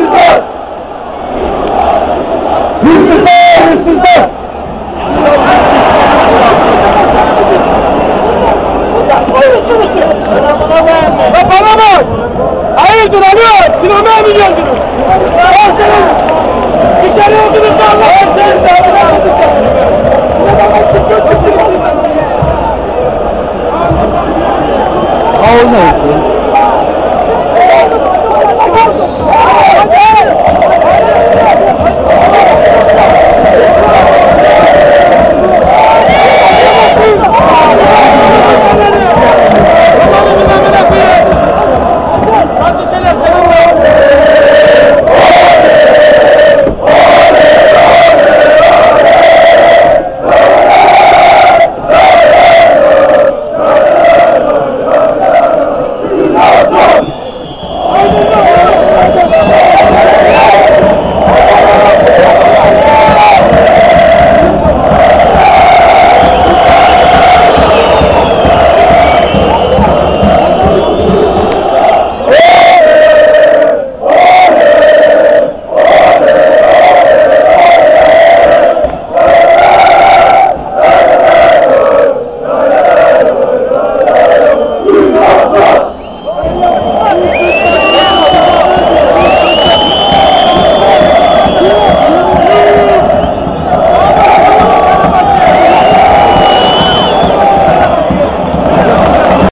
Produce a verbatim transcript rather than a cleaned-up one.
hırsızlar! Hırsızlar! Hırsızlar! Ya bana bak! Hayırdır alo? Sinemaya mı geldiniz? Al senin! İçeri oldunuz da Allah'ın seni! Olmayın.